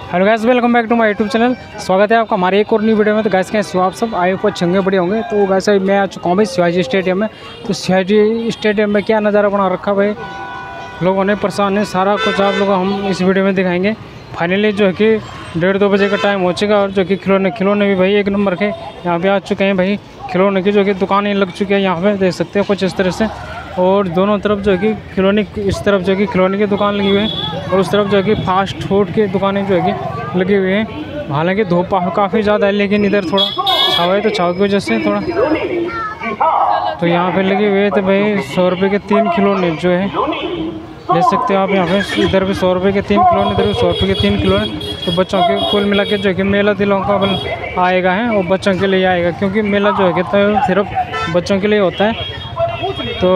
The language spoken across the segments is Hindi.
Hello guys, welcome back to my YouTube channel. स्वागत है आपका हमारे एक और नई वीडियो में। तो गाइस कैसे हो आप सब? आए ऊपर चंगे बड़े होंगे। तो गाइस मैं आ चुका हूँ भाई शिवाजी स्टेडियम में। तो शिवाजी स्टेडियम में क्या नज़ारा बना रखा भाई, लोगों ने परेशान है, सारा कुछ आप लोग हम इस वीडियो में दिखाएंगे। फाइनली जो है कि 1:30-2 बजे का टाइम हो चुका और जो कि खिलौने भी भाई एक नंबर के यहाँ पे आ चुके हैं भाई। खिलौने की जो कि दुकानें लग चुकी है यहाँ पे, देख सकते हो कुछ इस तरह से। और दोनों तरफ जो है कि खिलौने, इस तरफ जो है कि खिलौने की दुकान लगी हुई है और उस तरफ जो है कि फास्ट फूड की दुकानें जो है कि लगी हुई हैं। हालांकि धूप काफ़ी ज़्यादा है, लेकिन इधर थोड़ा छावा है तो छाव की वजह से थोड़ा तो यहाँ पे लगे हुए हैं। तो भाई 100 रुपये के 3 खिलौने जो है ले सकते हो आप यहाँ पे। इधर भी 100 रुपये के 3 खिलौने, इधर भी 100 रुपये के 3 खिलौने। तो बच्चों के कुल मिला के जो है कि मेला दिलों का बल आएगा है और बच्चों के लिए आएगा, क्योंकि मेला जो है कि तो सिर्फ बच्चों के लिए होता है। तो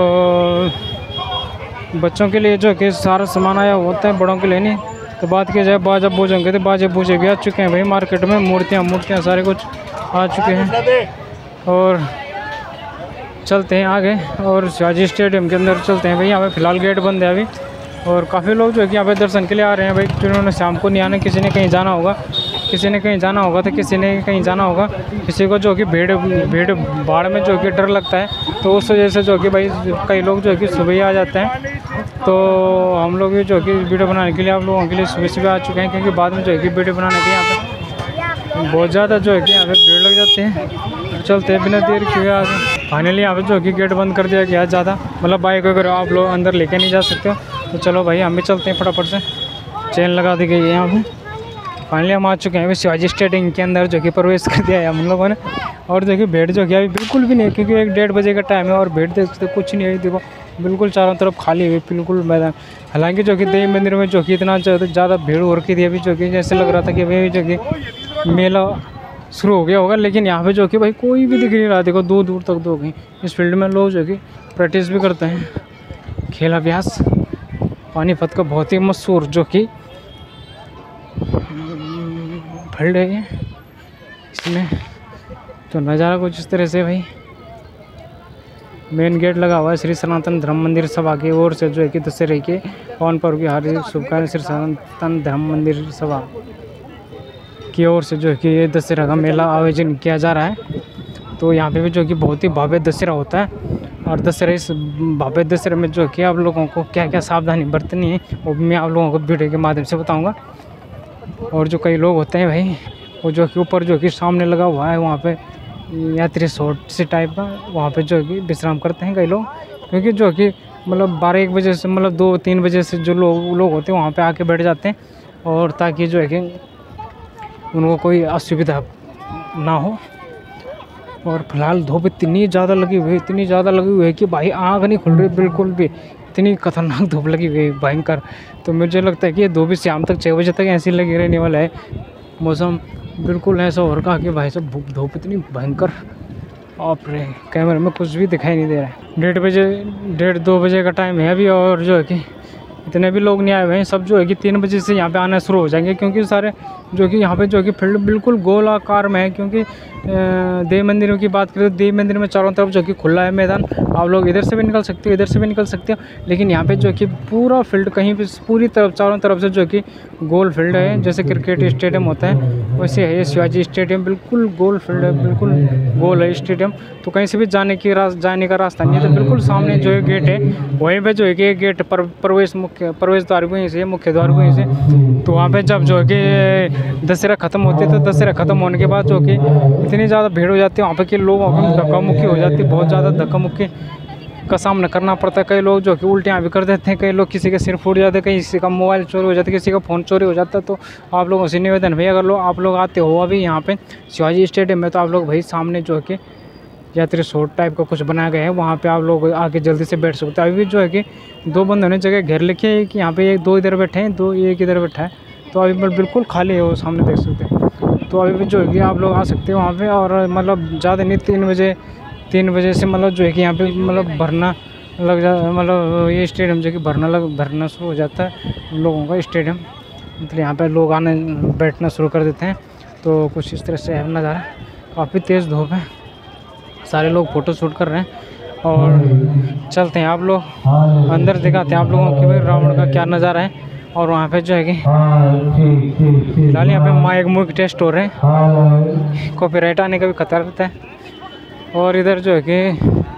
बच्चों के लिए जो कि सारा सामान आया होता है, बड़ों के लिए नहीं। तो बात की जाए बाजा बूझों के, तो बाजे बूझे भी आ चुके हैं भाई मार्केट में। मूर्तियाँ सारे कुछ आ चुके हैं। और चलते हैं आगे और शिवाजी स्टेडियम के अंदर चलते हैं भाई। यहाँ पे फ़िलहाल गेट बंद है अभी और काफ़ी लोग जो है कि यहाँ पे दर्शन के लिए आ रहे हैं भाई, जिन्होंने शाम को नहीं आना। किसी ने कहीं जाना होगा, किसी ने कहीं जाना होगा, तो किसी ने कहीं जाना होगा। किसी को जो कि भीड़ भाड़ में जो कि डर लगता है, तो उस वजह से जो कि भाई कई लोग जो है कि सुबह ही आ जाते हैं। तो हम लोग भी जो कि वीडियो बनाने के लिए आप लोगों के लिए सुबह आ चुके हैं, क्योंकि बाद में जो है कि वीडियो बनाने के यहाँ पे बहुत ज़्यादा जो है कि यहाँ पे भीड़ लग जाते हैं। चलते हैं बिना देर किए आगे। फाइनली यहाँ पे जो कि गेट बंद कर दिया गया ज़्यादा, मतलब बाइक वगैरह आप लोग अंदर लेके नहीं जा सकते हो। तो चलो भाई हम भी चलते हैं, फटाफट से चेन लगा दी गई है यहाँ पे। फाइनली हम आ चुके हैं शिवाजी स्टेडियम के अंदर, जो कि प्रवेश कर दिया है हम लोगों ने। और देखिए भीड़ जो कि अभी बिल्कुल भी नहीं है, क्योंकि 1-1:30 बजे का टाइम है और भीड़ देखते कुछ नहीं है। देखो बिल्कुल चारों तरफ खाली हुई बिल्कुल मैदान। हालांकि जो कि देवी मंदिर में जो कि इतना ज़्यादा भीड़ हो रखी थी अभी, जो कि जैसे लग रहा था कि भाई जो कि मेला शुरू हो गया होगा। लेकिन यहाँ पे जो कि भाई कोई भी दिख नहीं रहा। देखो दूर दूर तक दो गई। इस फील्ड में लोग जो कि प्रैक्टिस भी करते हैं, खेल अभ्यास। पानीपत का बहुत ही मशहूर जो कि फील्ड है इसमें। तो नज़ारा कुछ इस तरह से भाई। मेन गेट लगा हुआ है श्री सनातन धर्म मंदिर सभा की ओर से, जो है कि दशहरे के पावन पर्व की हार्दिक शुभकामनाएं श्री सनातन धर्म मंदिर सभा की ओर से जो है कि ये दशहरा का मेला आयोजन किया जा रहा है। तो यहाँ पे भी जो कि बहुत ही भव्य दशहरा होता है। और दशहरे, इस भव्य दशहरे में जो कि आप लोगों को क्या क्या सावधानी बरतनी है वो मैं आप लोगों को वीडियो के माध्यम से बताऊँगा। और जो कई लोग होते हैं भाई, वो जो कि ऊपर जो कि सामने लगा हुआ है वहाँ पे यात्री रिसोर्ट से टाइप का, वहाँ पे जो कि विश्राम करते हैं कई लोग। क्योंकि जो कि मतलब 12-1 बजे से, मतलब 2-3 बजे से जो लोग होते हैं वहाँ पे आके बैठ जाते हैं, और ताकि जो है कि उनको कोई असुविधा ना हो। और फिलहाल धूप इतनी ज़्यादा लगी हुई है कि भाई आँख नहीं खुल रही बिल्कुल भी। इतनी खतरनाक धूप लगी हुई है, भयंकर। तो मुझे लगता है कि ये धूप भी शाम तक 6 बजे तक ऐसी लगी रहने वाला है। मौसम बिल्कुल ऐसा हो रखा कि भाई सब धूप इतनी भयंकर, आप रे कैमरे में कुछ भी दिखाई नहीं दे रहा है। 1:30-2 बजे का टाइम है अभी, और जो है कि इतने भी लोग नहीं आए हुए हैं। सब जो है कि 3 बजे से यहाँ पे आना शुरू हो जाएंगे, क्योंकि सारे जो कि यहाँ पे जो कि फील्ड बिल्कुल गोल आकार में है। क्योंकि देव मंदिरों की बात करें तो देव मंदिर में चारों तरफ जो कि खुला है मैदान, आप लोग इधर से भी निकल सकते हो, इधर से भी निकल सकते हो। लेकिन यहाँ पे जो कि पूरा फील्ड कहीं भी पूरी तरफ चारों तरफ से जो कि गोल फील्ड है। जैसे क्रिकेट स्टेडियम होता है वैसे है ये शिवाजी स्टेडियम, बिल्कुल गोल फील्ड है, बिल्कुल गोल है स्टेडियम। तो कहीं से भी जाने का रास्ता नहीं है। तो बिल्कुल सामने जो है गेट है, वहीं पर जो है कि गेट पर प्रवेश द्वार वहीं से, मुख्य द्वार वहीं से। तो वहाँ पे जब जो है कि दशहरा ख़त्म होती है, तो दशहरा ख़त्म होने के बाद जो कि इतनी ज़्यादा भीड़ हो जाती है वहाँ पे कि लोग धक्का मुक्की हो जाती है, बहुत ज़्यादा धक्का मुक्की का सामना करना पड़ता है। कई लोग जो कि उल्टियाँ भी कर देते हैं, कई लोग किसी के सिर फूट जाते हैं, किसी का मोबाइल चोरी हो जाता है, किसी का फ़ोन चोरी हो जाता है। तो आप लोगों से निवेदन भाई, अगर आप लोग आते हो अभी यहाँ पे शिवाजी स्टेडियम में, तो आप लोग भाई सामने जो है कि यात्री रिसोर्ट टाइप का कुछ बनाया गया है, वहाँ पे आप लोग आके जल्दी से बैठ सकते हैं। अभी भी जो है कि 2 बंदों ने जगह घेर लिखी है कि यहाँ पे 2 इधर बैठे हैं, 2 एक इधर बैठा है। तो अभी बिल्कुल खाली है, वो सामने देख सकते हैं। तो अभी भी जो है कि आप लोग आ सकते हैं वहाँ पे। और मतलब ज़्यादा नहीं, 3 बजे से मतलब जो है कि यहाँ पे मतलब भरना लग जा, मतलब ये स्टेडियम जो कि भरना शुरू हो जाता है लोगों का स्टेडियम। मतलब यहाँ पे लोग आने बैठना शुरू कर देते हैं। तो कुछ इस तरह से है नज़ारा। काफ़ी तेज़ धूप है, सारे लोग फ़ोटो शूट कर रहे हैं। और चलते हैं आप लोग अंदर दिखाते हैं आप लोगों के भाई रावण का क्या नज़ारा है। और वहाँ पे जो है कि फिलहाल यहाँ पे माइक मुइक टेस्ट हो रहे हैं, कॉपीराइट आने का भी खतरा रहता है। और इधर जो है कि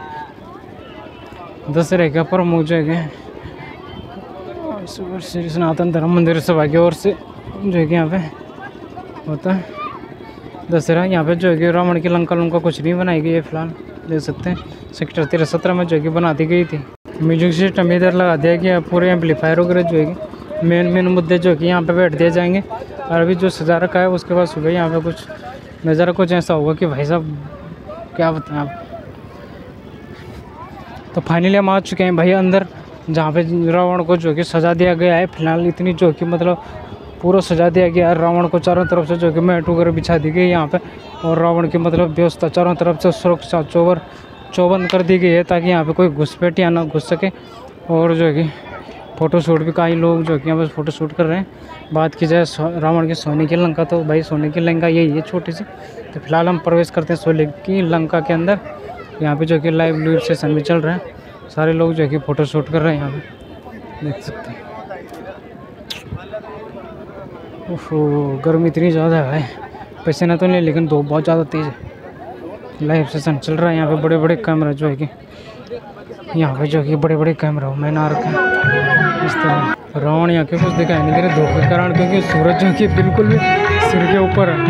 दशहरे का प्रमुख जो है कि श्री सनातन धर्म मंदिर सभा की ओर से जो है कि यहाँ पे होता है दशहरा। यहाँ पे जो है कि रावण की लंका कुछ नहीं बनाई गई है फिलहाल, देख सकते हैं। सेक्टर 13-17 में जो है कि बना दी गई थी। म्यूजिक सिस्टम इधर लगा दिया गया, पूरे एम्पलीफायर वगैरह जो है कि मेन मुद्दे जो है कि यहाँ पे बैठ दिए जाएंगे। और अभी जो सजा रखा है उसके बाद सुबह यहाँ पे कुछ नज़ारा कुछ ऐसा होगा कि भाई साहब क्या बताएं आप। तो फाइनली हम आ चुके हैं भाई अंदर, जहाँ पे रावण को जो कि सजा दिया गया है। फिलहाल इतनी जो कि मतलब पूरा सजा दिया गया है रावण को, चारों तरफ से जो कि मैट वगैरह बिछा दी गई यहाँ पे। और रावण की मतलब व्यवस्था चारों तरफ से सुरक्षा चौबंद कर दी गई है, ताकि यहाँ पे कोई घुसपैठ या ना घुस सके। और जो है कि फ़ोटोशूट भी कई लोग जो कि यहाँ पर फ़ोटोशूट कर रहे हैं। बात की जाए रावण की सोने की लंका, तो भाई सोने की लंका यही है छोटी सी। तो फिलहाल हम प्रवेश करते हैं सोने की लंका के अंदर। यहाँ पे जो कि लाइव सेशन भी चल रहा है, सारे लोग जो है कि फ़ोटोशूट कर रहे हैं यहाँ पे, देख सकते हैं। ओहो गर्मी इतनी ज़्यादा है भाई, पसीना तो नहीं लेकिन धूप बहुत ज़्यादा तेज़ है। लाइव सेशन चल रहा है यहाँ पे, बड़े बड़े कैमरा जो है कि यहाँ पे जो कि बड़े बड़े कैमरा मैंने आ रखा है इस तरह। रावण यहाँ के कुछ दिखाई नहीं दे रहे धूप के कारण, क्योंकि सूरज जो कि बिल्कुल भी सिर के ऊपर है।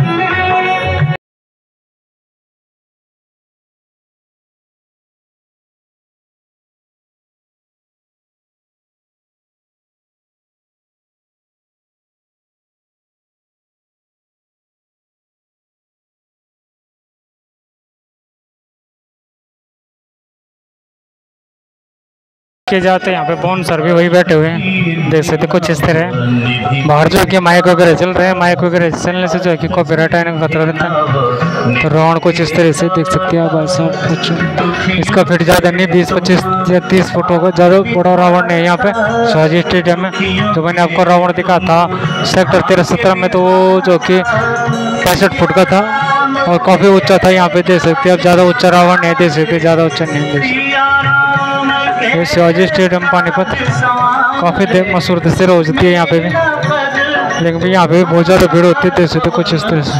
के जाते हैं यहाँ पे बॉन सर भी वही बैठे हुए हैं, देख सकते कुछ इस तरह। बाहर जो कि माइक वगैरह चल रहे हैं, माइक वगैरह चलने से जो है कि कॉपीराइट आने का खतरा रहता है। तो रावण कुछ इस तरह से देख सकते हैं आप भाई साहब। कुछ इसका फिट ज़्यादा नहीं, 20-25 या 30 फुटों का ज़्यादा बड़ा रावण है यहाँ पे शिवाजी स्टेडियम में। जो मैंने आपको रावण दिखा था सेक्टर 13-17 में, तो वो जो कि 65 फुट का था और काफ़ी ऊँचा था। यहाँ पे देख सकते हैं आप, ज़्यादा ऊँचा रावण नहीं देख सकते, ज़्यादा ऊँचा नहीं देख सकते। ये शिवाजी स्टेडियम पानीपत काफ़ी मशहूर दशहरा हो जाती है यहाँ पे भी, लेकिन भी यहाँ पे भी बहुत ज़्यादा भीड़ होती है, देख सकते कुछ इस तरह से।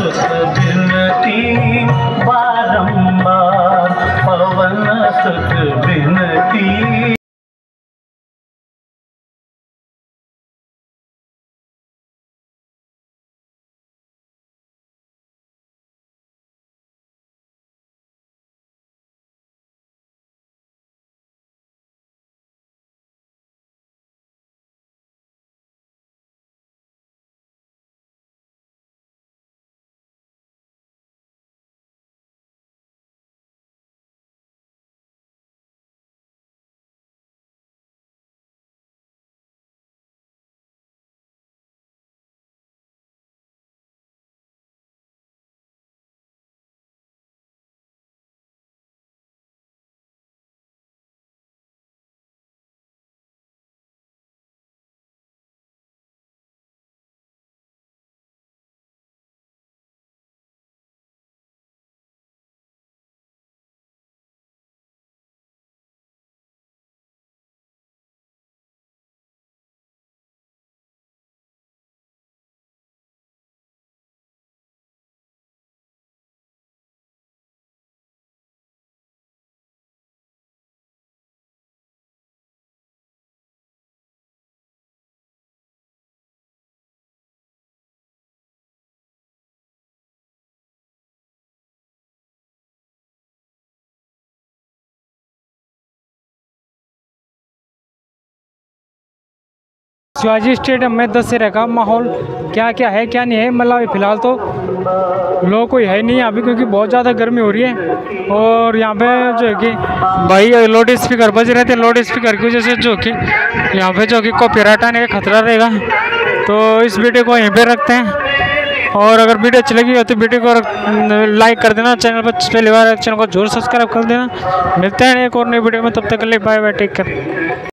शिवाजी स्टेडियम में दशहरे का माहौल क्या क्या है क्या नहीं है, मतलब फिलहाल तो लोग कोई है नहीं अभी, क्योंकि बहुत ज़्यादा गर्मी हो रही है। और यहाँ पे जो है कि भाई लाउड स्पीकर बज रहे थे, लाउड स्पीकर की वजह से जो कि यहाँ पे जो कि कॉपीराइट आने का खतरा रहेगा। तो इस वीडियो को यहीं पे रखते हैं, और अगर वीडियो अच्छी लगी हो तो वीडियो को लाइक कर देना, चैनल पर पहली बार चैनल को जरूर सब्सक्राइब कर देना। मिलते हैं एक और नई वीडियो में, तब तक के लिए बाय बाय, टेक केयर।